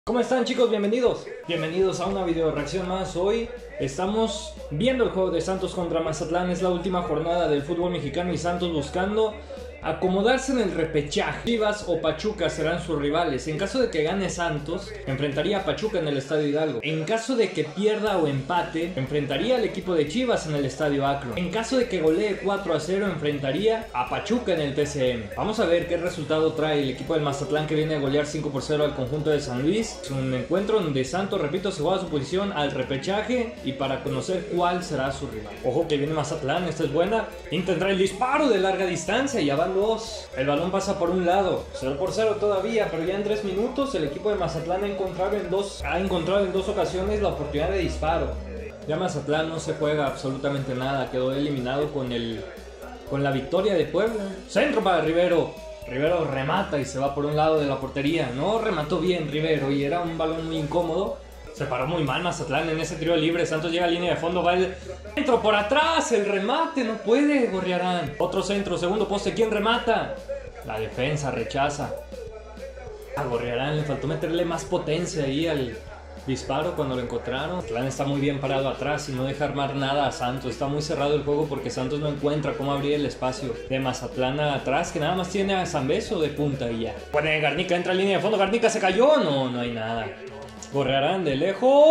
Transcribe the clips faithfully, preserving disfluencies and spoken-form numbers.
¿Cómo están, chicos? Bienvenidos. Bienvenidos a una video reacción más. Hoy estamos viendo el juego de Santos contra Mazatlán. Es la última jornada del fútbol mexicano y Santos buscando acomodarse en el repechaje. Chivas o Pachuca serán sus rivales. En caso de que gane Santos, enfrentaría a Pachuca en el Estadio Hidalgo. En caso de que pierda o empate, enfrentaría al equipo de Chivas en el Estadio Akron. En caso de que golee cuatro a cero, enfrentaría a Pachuca en el T C M. Vamos a ver qué resultado trae el equipo del Mazatlán, que viene a golear cinco por cero al conjunto de San Luis. Es un encuentro donde Santos, repito, se juega su posición al repechaje y para conocer cuál será su rival. Ojo que viene Mazatlán, esta es buena. Intentará el disparo de larga distancia y ya van dos. El balón pasa por un lado, cero por cero todavía, pero ya en tres minutos el equipo de Mazatlán ha encontrado en dos, ha encontrado en dos ocasiones la oportunidad de disparo. Ya Mazatlán no se juega absolutamente nada, quedó eliminado con, el, con la victoria de Puebla. Centro para Rivero. Rivero remata y se va por un lado de la portería. No remató bien Rivero y era un balón muy incómodo. Se paró muy mal Mazatlán en ese tiro libre. Santos llega a línea de fondo, va el centro por atrás, el remate, no puede Gorriarán. Otro centro, segundo poste, ¿quién remata? La defensa rechaza. A Gorriarán le faltó meterle más potencia ahí al disparo cuando lo encontraron. Mazatlán está muy bien parado atrás y no deja armar nada a Santos. Está muy cerrado el juego porque Santos no encuentra cómo abrir el espacio de Mazatlán atrás, que nada más tiene a Zambeso de punta y ya. Bueno, Garnica entra a línea de fondo, Garnica se cayó, no, no hay nada. Gorriarán de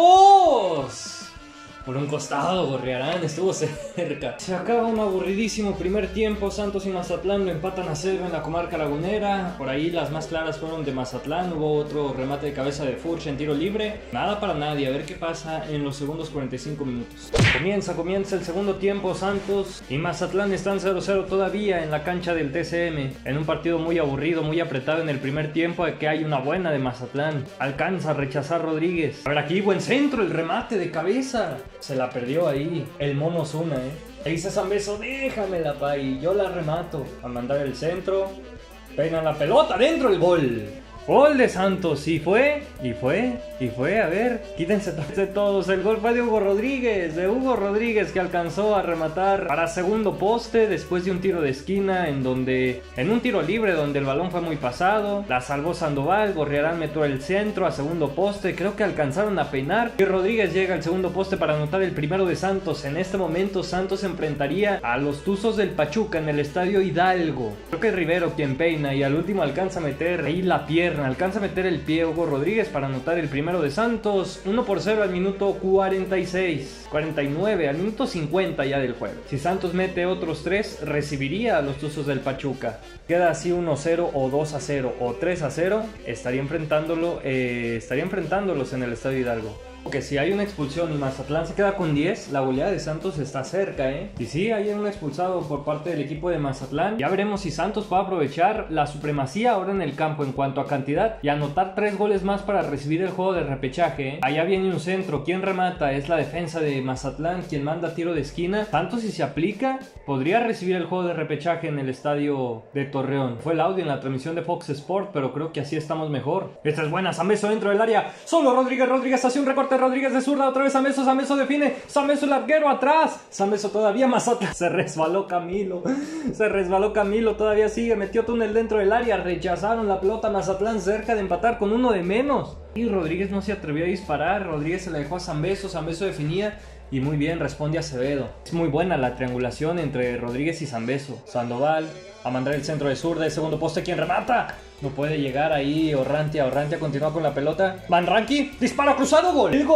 lejos. Por un costado, Gorriarán estuvo cerca. Se acaba un aburridísimo primer tiempo. Santos y Mazatlán lo empatan a cero en la comarca lagunera. Por ahí las más claras fueron de Mazatlán. Hubo otro remate de cabeza de Furch en tiro libre. Nada para nadie. A ver qué pasa en los segundos cuarenta y cinco minutos. Comienza, comienza el segundo tiempo. Santos y Mazatlán están cero cero todavía en la cancha del T C M. En un partido muy aburrido, muy apretado en el primer tiempo, de que hay una buena de Mazatlán. Alcanza a rechazar Rodríguez. A ver aquí, buen centro, el remate de cabeza. Se la perdió ahí el Mono Zuna, eh. Ahí dice Zambeso, déjamela, pa, y yo la remato. A mandar el centro. Peina la pelota, dentro el gol. Gol de Santos, y fue, y fue, y fue, a ver, quítense todos, el gol fue de Hugo Rodríguez, de Hugo Rodríguez, que alcanzó a rematar para segundo poste después de un tiro de esquina en donde, en un tiro libre donde el balón fue muy pasado, la salvó Sandoval, Gorriarán metió el centro a segundo poste, creo que alcanzaron a peinar, y Rodríguez llega al segundo poste para anotar el primero de Santos. En este momento Santos enfrentaría a los Tuzos del Pachuca en el Estadio Hidalgo. Creo que es Rivero quien peina y al último alcanza a meter ahí la pierna. Alcanza a meter el pie Hugo Rodríguez para anotar el primero de Santos. uno por cero al minuto cuarenta y seis, cuarenta y nueve, al minuto cincuenta ya del juego. Si Santos mete otros tres, recibiría a los Tuzos del Pachuca. Queda así uno cero o dos a cero o tres a cero. Estaría enfrentándolo, eh, estaría enfrentándolos en el Estadio Hidalgo. Que si hay una expulsión y Mazatlán se queda con diez, la goleada de Santos está cerca, ¿eh? Y sí, hay un expulsado por parte del equipo de Mazatlán. Ya veremos si Santos va a aprovechar la supremacía ahora en el campo en cuanto a cantidad y anotar tres goles más para recibir el juego de repechaje, ¿eh? Allá viene un centro. ¿Quién remata? Es la defensa de Mazatlán quien manda tiro de esquina. Santos, si se aplica, podría recibir el juego de repechaje en el estadio de Torreón. Fue el audio en la transmisión de Fox Sport, pero creo que así estamos mejor. Esta es buena. Zambeso dentro del área. Solo Rodríguez. Rodríguez hace un recorte. Rodríguez de zurda, otra vez Zambeso, Zambeso define, Zambeso el arquero atrás, Zambeso todavía más otra, se resbaló Camilo, se resbaló Camilo, todavía sigue, metió túnel dentro del área, rechazaron la pelota, Mazatlán cerca de empatar con uno de menos, y Rodríguez no se atrevió a disparar, Rodríguez se la dejó a Zambeso, Zambeso definía, y muy bien, responde Acevedo. Es muy buena la triangulación entre Rodríguez y Zambeso. Sandoval a mandar el centro de zurda, el segundo poste, ¿quién remata? No puede llegar ahí Orrantia, Orrantia continúa con la pelota. Van Ranqui, disparo cruzado, gol. El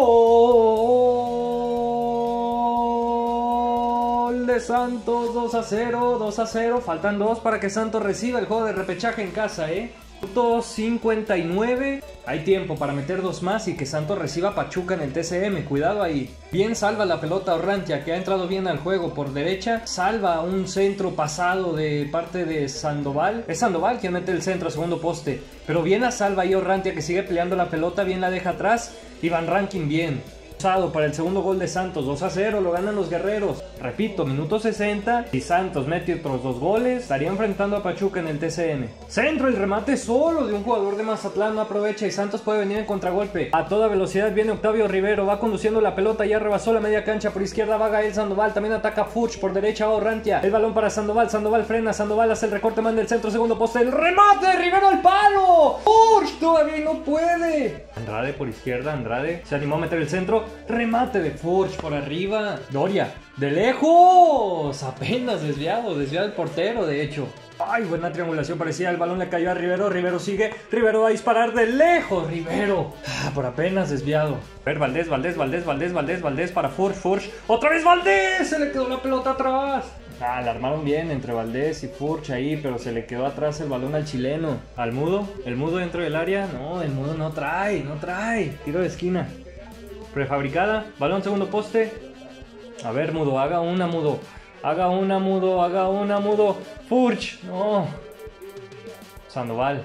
gol de Santos, dos a cero, dos a cero. Faltan dos para que Santos reciba el juego de repechaje en casa, eh. Minuto cincuenta y nueve. Hay tiempo para meter dos más y que Santos reciba a Pachuca en el T C M. Cuidado ahí. Bien salva la pelota Orrantia, que ha entrado bien al juego por derecha. Salva un centro pasado de parte de Sandoval. Es Sandoval quien mete el centro a segundo poste. Pero bien la salva ahí Orrantia, que sigue peleando la pelota. Bien la deja atrás. Y Van Rankin bien. Para el segundo gol de Santos, dos a cero, lo ganan los guerreros. Repito, minuto sesenta, y Santos mete otros dos goles, estaría enfrentando a Pachuca en el T C M. Centro, el remate solo de un jugador de Mazatlán, no aprovecha y Santos puede venir en contragolpe. A toda velocidad viene Octavio Rivero, va conduciendo la pelota, ya rebasó la media cancha, por izquierda va Gael Sandoval, también ataca Furch, por derecha va Orrantia, el balón para Sandoval, Sandoval frena, Sandoval hace el recorte, manda el centro, segundo poste, el remate de Rivero al palo. Furch todavía no puede. Andrade por izquierda, Andrade se animó a meter el centro, remate de Furch por arriba, Doria, de lejos, apenas desviado, desviado el portero de hecho. Ay, buena triangulación, parecía, el balón le cayó a Rivero, Rivero sigue, Rivero va a disparar de lejos, Rivero, ah, por apenas desviado. A ver, Valdés, Valdés, Valdés, Valdés, Valdés, Valdés para Furch, Furch, otra vez Valdés, se le quedó la pelota atrás. Ah, la armaron bien entre Valdés y Furch ahí, pero se le quedó atrás el balón al chileno. Al Mudo, el Mudo dentro del área, no, el Mudo no trae, no trae, tiro de esquina. Prefabricada, balón segundo poste. A ver, Mudo, haga una, Mudo. Haga una, Mudo, haga una, Mudo. Furch, no. Sandoval.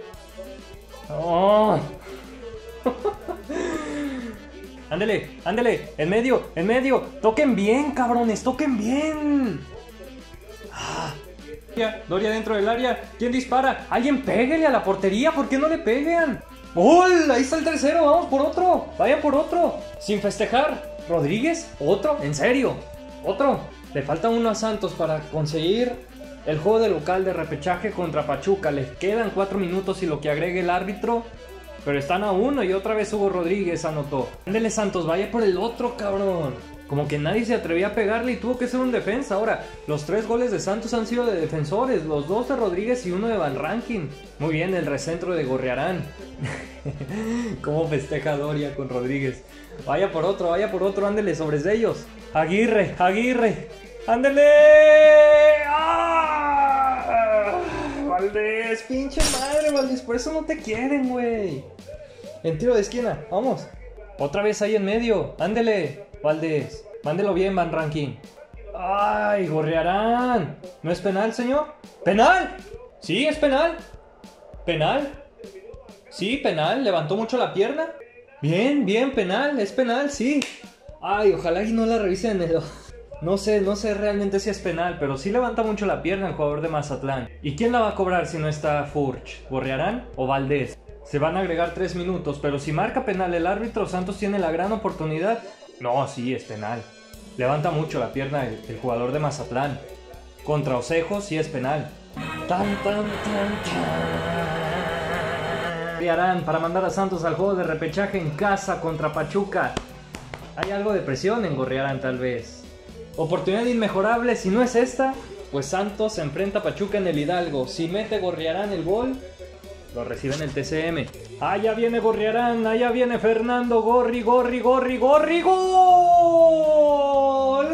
No. Ándele, ándele, en medio, en medio. Toquen bien, cabrones, toquen bien. Ah. Doria dentro del área. ¿Quién dispara? Alguien péguele a la portería, ¿por qué no le pegan? ¡Gol! Ahí está el tercero, vamos por otro. Vaya por otro. Sin festejar. Rodríguez, otro, en serio. Otro. Le falta uno a Santos para conseguir el juego de local de repechaje contra Pachuca. Les quedan cuatro minutos y lo que agregue el árbitro. Pero están a uno y otra vez Hugo Rodríguez anotó. Ándele Santos, vaya por el otro, cabrón. Como que nadie se atrevía a pegarle y tuvo que ser un defensa. Ahora, los tres goles de Santos han sido de defensores. Los dos de Rodríguez y uno de Van Rankin. Muy bien, el recentro de Gorriarán. Cómo festeja Doria con Rodríguez. Vaya por otro, vaya por otro, ándele sobre ellos. Aguirre, Aguirre. Ándele. ¡Ah! Valdés, pinche madre, Valdés. Por eso no te quieren, güey. En tiro de esquina, vamos. Otra vez ahí en medio. Ándele, Valdés. Mándelo bien, Van Rankin. ¡Ay, Gorriarán! ¿No es penal, señor? ¿Penal? Sí, es penal. ¿Penal? Sí, penal. Levantó mucho la pierna. Bien, bien, penal. Es penal, sí. Ay, ojalá y no la revisen en el... No sé, no sé realmente si es penal, pero sí levanta mucho la pierna el jugador de Mazatlán. ¿Y quién la va a cobrar si no está Furch? ¿Gorriarán o Valdés? Se van a agregar tres minutos, pero si marca penal el árbitro, Santos tiene la gran oportunidad. No, sí, es penal. Levanta mucho la pierna el, el jugador de Mazatlán. Contra Osejo sí es penal. Tan, tan, tan, tan. Gorriarán para mandar a Santos al juego de repechaje en casa contra Pachuca. Hay algo de presión en Gorriarán tal vez. Oportunidad inmejorable, si no es esta, pues Santos se enfrenta a Pachuca en el Hidalgo. Si mete Gorriarán el gol, lo recibe en el T C M. Allá viene Gorriarán, allá viene Fernando Gorri, Gorri, Gorri, Gorri, gol,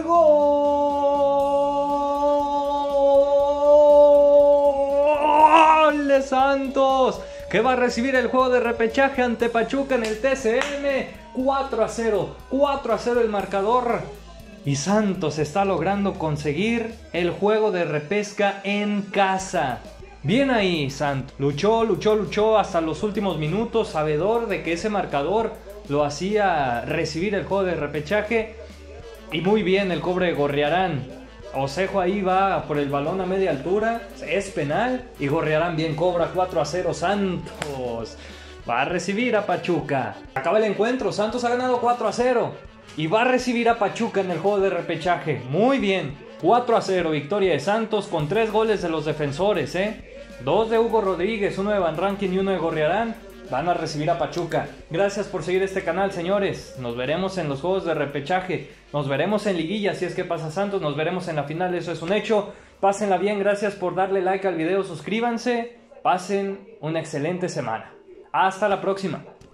gol de Santos, que va a recibir el juego de repechaje ante Pachuca en el T C M. cuatro a cero, cuatro a cero el marcador. Y Santos está logrando conseguir el juego de repesca en casa. Bien ahí, Santos. Luchó, luchó, luchó hasta los últimos minutos, sabedor de que ese marcador lo hacía recibir el juego de repechaje. Y muy bien el cobre de Gorriarán. Osejo ahí va por el balón a media altura. Es penal. Y Gorriarán bien cobra. Cuatro a cero Santos. Va a recibir a Pachuca. Acaba el encuentro. Santos ha ganado cuatro a cero. Y va a recibir a Pachuca en el juego de repechaje. Muy bien. cuatro a cero. Victoria de Santos con tres goles de los defensores, ¿eh? Dos de Hugo Rodríguez, uno de Van Rankin y uno de Gorriarán. Van a recibir a Pachuca. Gracias por seguir este canal, señores. Nos veremos en los juegos de repechaje. Nos veremos en liguilla si es que pasa Santos. Nos veremos en la final, eso es un hecho. Pásenla bien, gracias por darle like al video. Suscríbanse. Pasen una excelente semana. Hasta la próxima.